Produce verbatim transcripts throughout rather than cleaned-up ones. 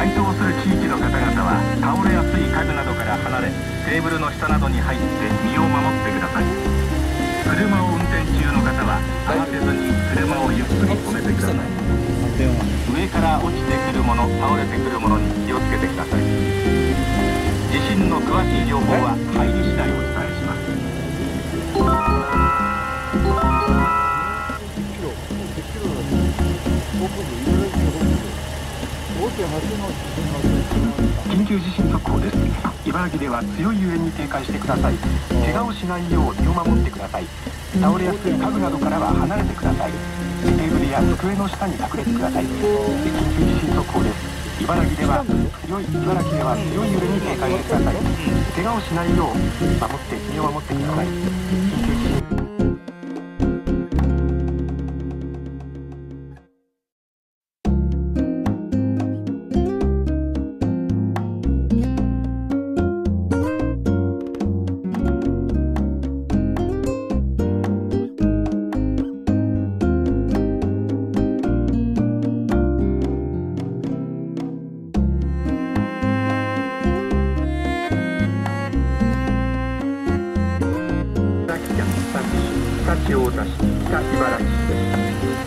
該当する地域の方々は倒れやすい家具などから離れ、テーブルの下などに入って身を守ってください。車を運転中の方は慌てずに車をゆっくり止めてください。上から落ちてくるもの、倒れてくるものに気をつけてください。地震の詳しい情報は入り次第お伝えします。緊急地震速報です。茨城では強い揺れに警戒してください。怪我をしないよう身を守ってください。倒れやすい家具などからは離れてください。テーブルや机の下に隠れてください。緊急地震速報です。茨城では強い茨城では強い揺れに警戒してください。怪我をしないよう守って身を守ってください。緊急地震北千代田市、北茨城市です。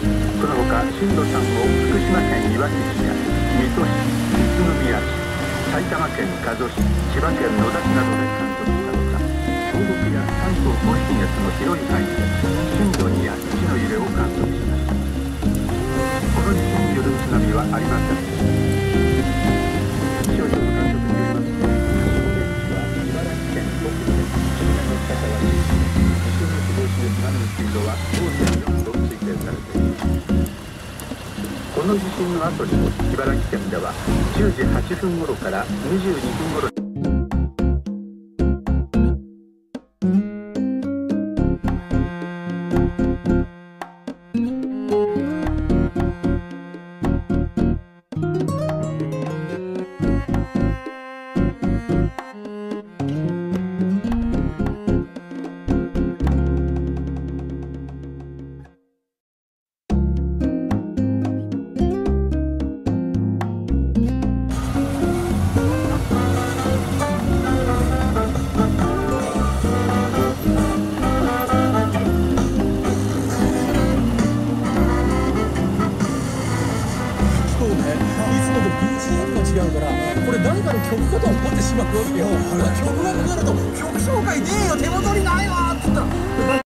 その他震度さんを福島県いわき市や水戸市、宇都宮市、埼玉県加須市、千葉県野田市などで観測したほか、東北や関東甲信越の広い範囲で震度にやいちの揺れを観測しました。この地震による津波はありませんでした。気象庁の観測によりますと、茨城県北部で震源の深さは津波の深度は ごてんよん と推定されています。この地震の後にも茨城県ではじゅうじはっぷん頃からにじゅうにふん頃違うからこれ誰かの曲かと思ってしまうわけよ。曲がかかると曲紹介ねえよ手元にないわっつったら